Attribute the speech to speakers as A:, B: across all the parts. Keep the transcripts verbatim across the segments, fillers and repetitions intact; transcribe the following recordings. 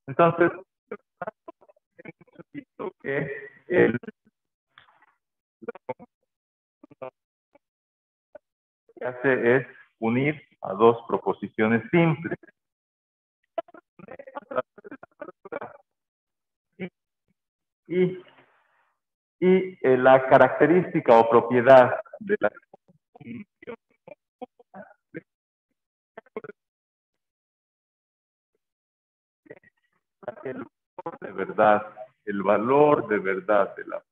A: Entonces, hemos visto que el lo que hace es unir a dos proposiciones simples. Y, y, y eh, la característica o propiedad de la conjunción el valor de verdad, el valor de verdad de la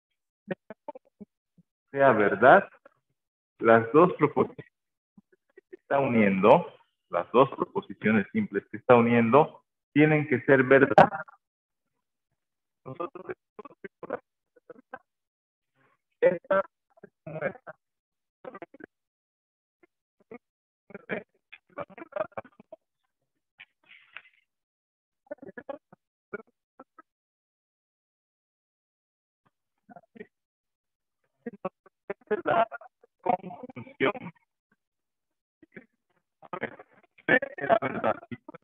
A: sea verdad, las dos proposiciones que está uniendo, las dos proposiciones simples que está uniendo, tienen que ser verdad. Nosotros esta como esta es la conjunción de la verdad.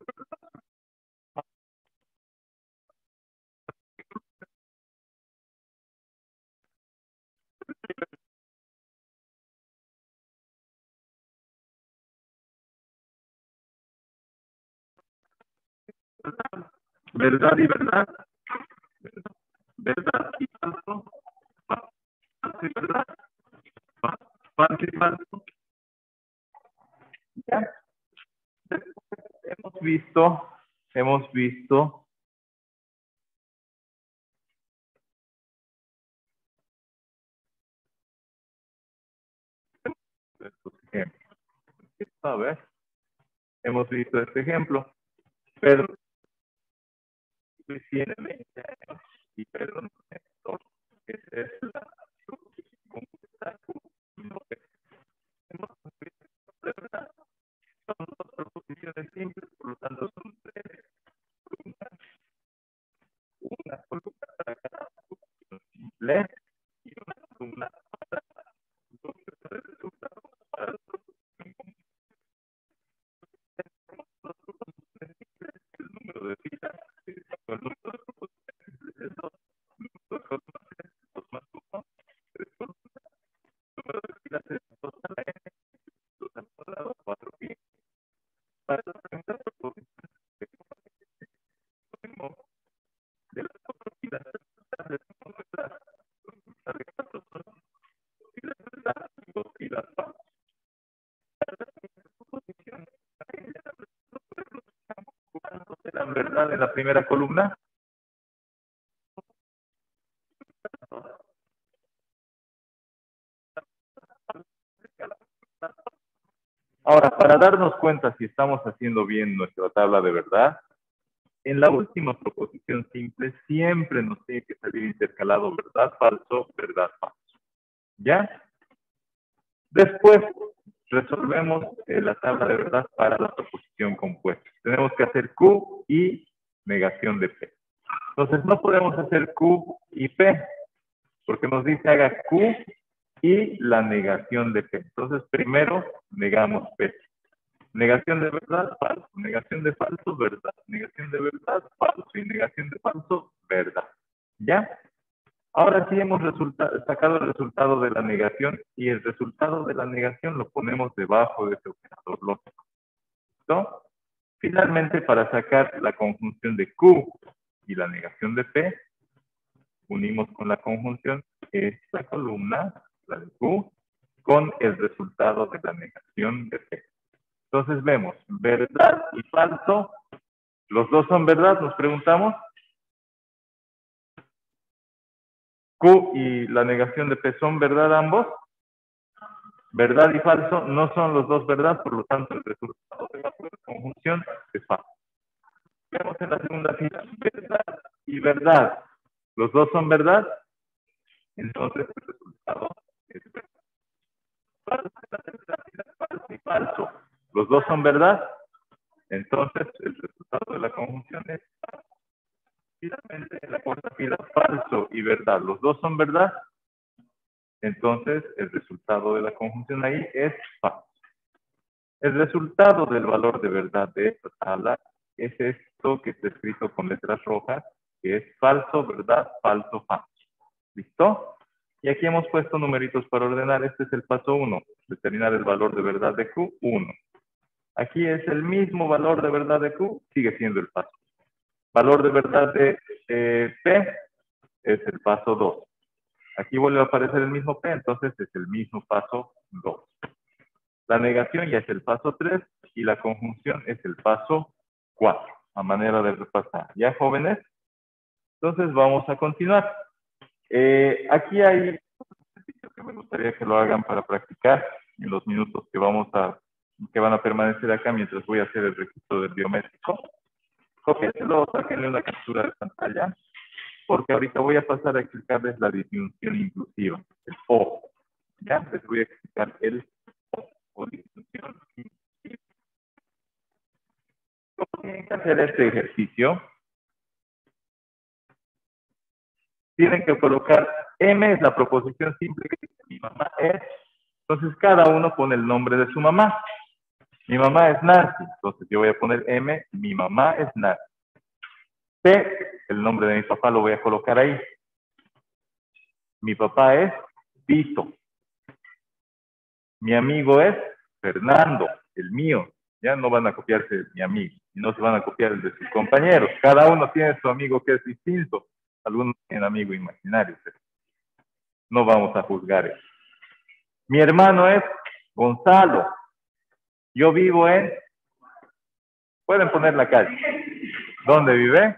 A: Verdad y verdad, verdad y falso, falso y verdad, falso y falso. Ya. Hemos visto, hemos visto estos ejemplos. A ver, hemos visto este ejemplo. Pedro tiene veinte años y Pedro no es doctor. Esa es la hemos visto de verdad. Son dos proposiciones simples, por lo tanto son tres columnas. Una columna para cada proposición simple y una columna para dos resultados para dos proposiciones simples. El número de filas el número de proposiciones simples es dos. Dos columnas es dos más uno, tres columnas. El número de filas es dos a la n, dos al cuadrado, cuatro pi. Para las preguntas proposiciones de las cuatro filas, de verdad, de cuatro son filas verdad y dos filas falsas. La verdad en la primera columna. Ahora, para darnos cuenta si estamos haciendo bien nuestra tabla de verdad, en la última proposición simple siempre nos tiene que salir intercalado verdad, falso, verdad, falso. ¿Ya? Después resolvemos eh, la tabla de verdad para la proposición compuesta. Tenemos que hacer Q y negación de P. Entonces no podemos hacer Q y P, porque nos dice haga Q y la negación de P. Entonces primero negamos P. Negación de verdad, falso. Negación de falso, verdad. Negación de verdad, falso. Y negación de falso, verdad. ¿Ya? Ahora sí hemos sacado el resultado de la negación y el resultado de la negación lo ponemos debajo de este operador lógico. ¿No? Finalmente, para sacar la conjunción de Q y la negación de P, unimos con la conjunción esta columna, la de Q, con el resultado de la negación de P. Entonces vemos verdad y falso. ¿Los dos son verdad? Nos preguntamos. Q y la negación de P son verdad ambos. Verdad y falso no son los dos verdad, por lo tanto el resultado de la conjunción es falso. Vemos en la segunda fila verdad y verdad. ¿Los dos son verdad? Entonces el resultado es verdad. Falso en la tercera fila, falso y falso. ¿Los dos son verdad? Entonces el resultado de la conjunción es falso. Finalmente en la cuarta fila falso y verdad. ¿Los dos son verdad? Entonces el resultado de la conjunción ahí es falso. El resultado del valor de verdad de esta tabla es esto que está escrito con letras rojas, que es falso, verdad, falso, falso. ¿Listo? Y aquí hemos puesto numeritos para ordenar. Este es el paso uno, determinar el valor de verdad de Q, uno. Aquí es el mismo valor de verdad de Q, sigue siendo el paso. Valor de verdad de eh, P es el paso dos. Aquí vuelve a aparecer el mismo P, entonces es el mismo paso dos. La negación ya es el paso tres y la conjunción es el paso cuatro, a manera de repasar. ¿Ya, jóvenes? Entonces vamos a continuar. Eh, aquí hay un ejercicio que me gustaría que lo hagan para practicar en los minutos que vamos a, que van a permanecer acá mientras voy a hacer el registro del biométrico. Cópienselo, sáquenle una captura de pantalla, porque ahorita voy a pasar a explicarles la disyunción inclusiva, el O. Ya les voy a explicar el O, o disyunción inclusiva. ¿Cómo tienen que hacer este ejercicio? Tienen que colocar M es la proposición simple que dice mi mamá es. Entonces cada uno pone el nombre de su mamá. Mi mamá es Nancy. Entonces yo voy a poner M, mi mamá es Nancy. P, el nombre de mi papá lo voy a colocar ahí. Mi papá es Vito. Mi amigo es Fernando, el mío. Ya no van a copiarse de mi amigo, y no se van a copiar el de sus compañeros. Cada uno tiene su amigo que es distinto. Algunos tienen amigo imaginario. Pero no vamos a juzgar eso. Mi hermano es Gonzalo. Yo vivo en... Pueden poner la calle. ¿Dónde vive?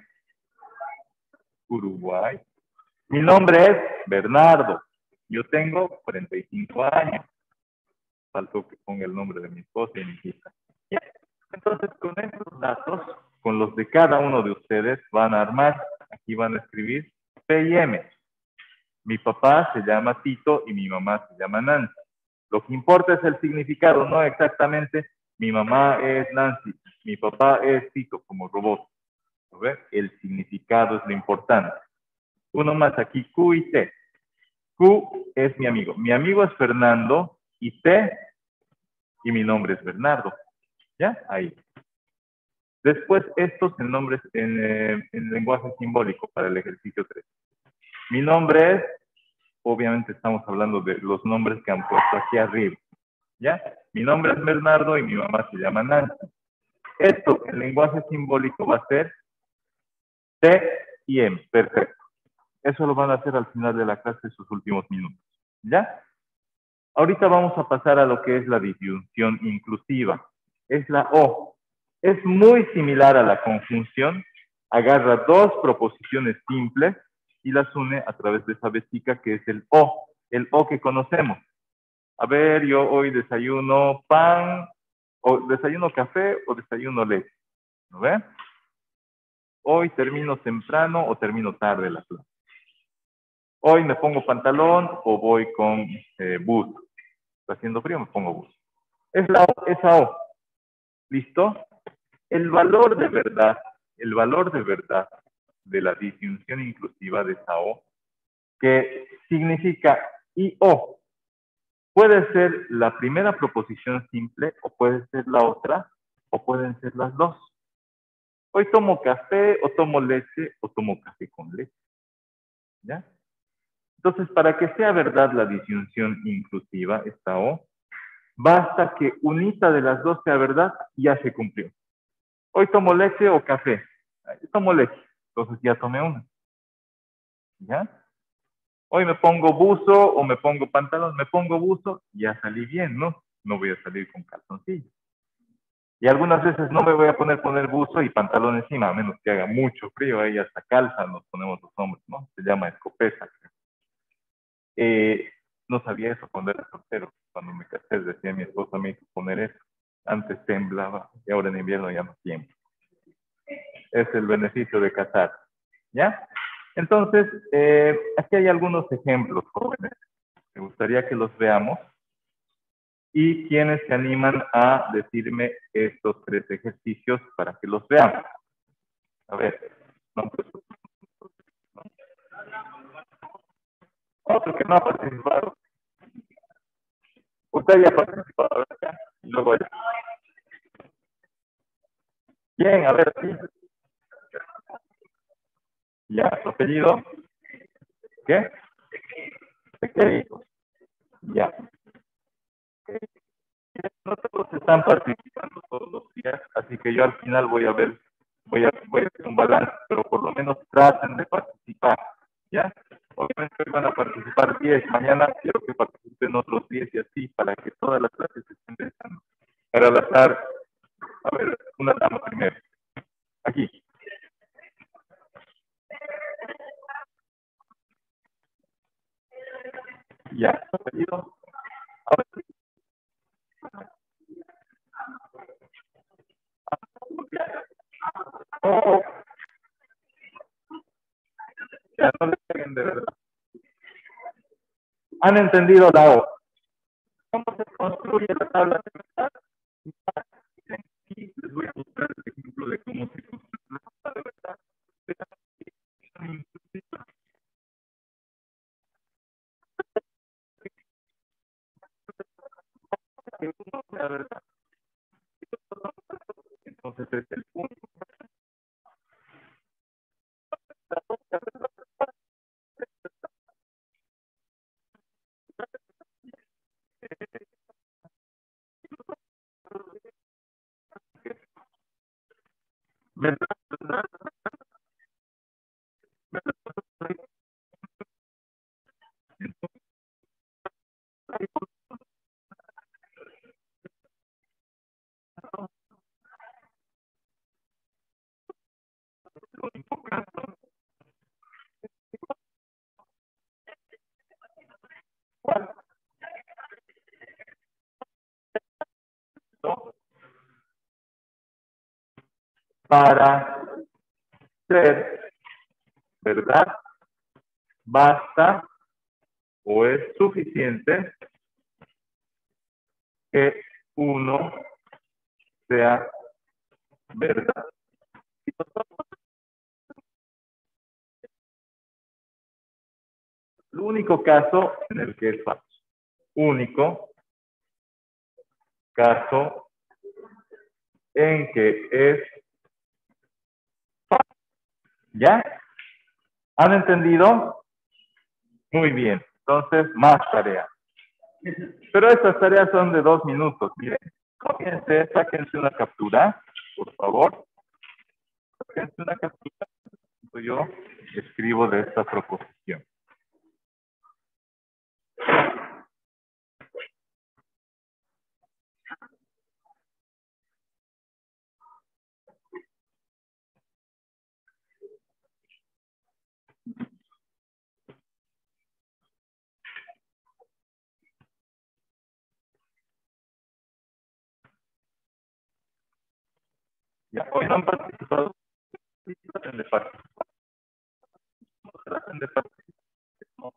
A: Uruguay. Mi nombre es Bernardo. Yo tengo cuarenta y cinco años. Faltó que ponga el nombre de mi esposa y mi hija. ¿Ya? Entonces, con estos datos, con los de cada uno de ustedes, van a armar, aquí van a escribir P y M. Mi papá se llama Tito y mi mamá se llama Nancy. Lo que importa es el significado, no exactamente mi mamá es Nancy, mi papá es Tito, como robot. ¿Ves? El significado es lo importante. Uno más aquí, Q y T. Q es mi amigo. Mi amigo es Fernando y T y mi nombre es Bernardo. ¿Ya? Ahí. Después, estos en nombres en, eh, en lenguaje simbólico para el ejercicio tres. Mi nombre es, obviamente estamos hablando de los nombres que han puesto aquí arriba. ¿Ya? Mi nombre es Bernardo y mi mamá se llama Nancy. Esto en lenguaje simbólico va a ser T y M. Perfecto. Eso lo van a hacer al final de la clase, sus últimos minutos. ¿Ya? Ahorita vamos a pasar a lo que es la disyunción inclusiva. Es la O. Es muy similar a la conjunción. Agarra dos proposiciones simples y las une a través de esa vestica que es el O. El O que conocemos. A ver, yo hoy desayuno pan, o desayuno café o desayuno leche. ¿No ve? Hoy termino temprano o termino tarde la clase. Hoy me pongo pantalón o voy con eh, bus. Está haciendo frío, me pongo bus. Es la O, esa O. ¿Listo? El valor de verdad, el valor de verdad de la disyunción inclusiva de esa O, que significa I O, puede ser la primera proposición simple o puede ser la otra o pueden ser las dos. Hoy tomo café o tomo leche o tomo café con leche. ¿Ya? Entonces, para que sea verdad la disyunción inclusiva, esta O, basta que unita de las dos sea verdad y ya se cumplió. Hoy tomo leche o café. Yo tomo leche, entonces ya tomé una. ¿Ya? Hoy me pongo buzo o me pongo pantalón, me pongo buzo, ya salí bien, ¿no? No voy a salir con calzoncillo. Y algunas veces no me voy a poner poner buzo y pantalón encima, a menos que haga mucho frío, ahí hasta calza nos ponemos los hombres, ¿no? Se llama escopeta. Eh, no sabía eso cuando era soltero. Cuando me casé decía mi esposa me hizo poner eso. Antes temblaba y ahora en invierno ya no tiembla. Es el beneficio de casar. ¿Ya? Entonces, eh, aquí hay algunos ejemplos, jóvenes. Me gustaría que los veamos. Y quienes se animan a decirme estos tres ejercicios para que los veamos. A ver. No, pues, no. Otro que no ha participado. Usted ya ha participado, ¿verdad? Y luego ya. Bien, a ver, sí. Ya, ¿tu apellido? ¿Qué? Pequeño. Ya. No todos están participando todos los días, así que yo al final voy a ver, voy a, voy a hacer un balance, pero por lo menos traten de participar, ¿ya? Obviamente hoy van a participar diez, mañana quiero que participen otros diez y así, para que todas las clases estén pensando. Para al azar, a ver, una dama primero. Aquí. Ya, ¿tu apellido? Ahora sí. Oh, ya no le peguen de verdad. ¿Han entendido la O? ¿Cómo se construye la tabla de verdad? Aquí les voy a mostrar el ejemplo de cómo se construye la tabla de verdad. La verdad. Entonces es el punto. ¿Verdad? ¿Verdad? Para ser verdad, basta o es suficiente que uno sea verdad. El único caso en el que es falso. Único caso en que es falso. ¿Ya? ¿Han entendido? Muy bien. Entonces, más tareas. Pero estas tareas son de dos minutos. Miren, cópiense, sáquense una captura, por favor. Sáquense una captura. Yo escribo de esta proposición. Ya hoy no han participado. Sí, traten de participar. No traten de participar. No.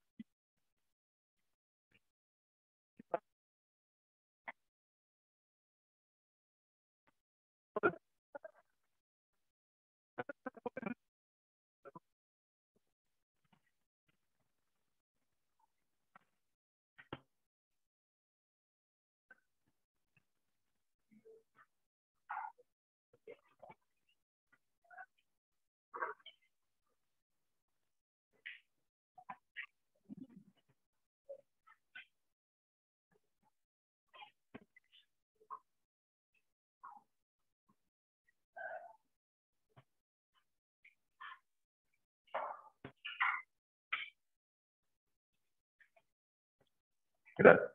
A: Gracias.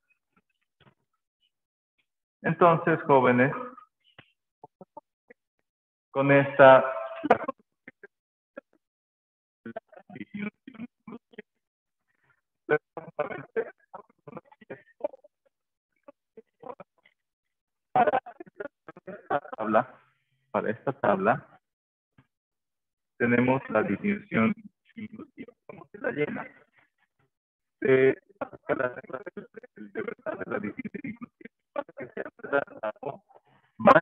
A: Entonces, jóvenes, con esta tabla, para esta tabla, tenemos la disminución inclusiva. ¿Cómo se la llena? Se aplica la regla de verdad de la disminución inclusiva para que sea verdad la O más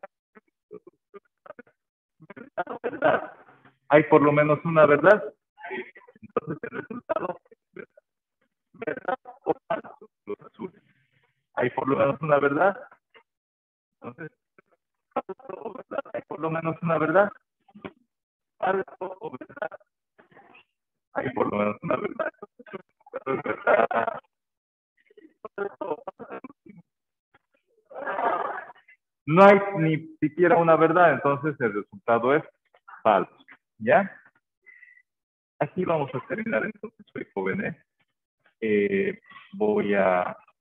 A: verdad, verdad. Hay por lo menos una verdad. Entonces el resultado es verdad o falso, los azules. Hay por lo menos una verdad. Entonces, falso o verdad, hay por lo lo menos una verdad. Falso o verdad. Hay por lo menos una verdad. Pero es verdad. No hay ni siquiera una verdad, entonces el resultado es falso. ¿Ya? Aquí vamos a terminar entonces, soy joven, ¿eh? Eh, voy a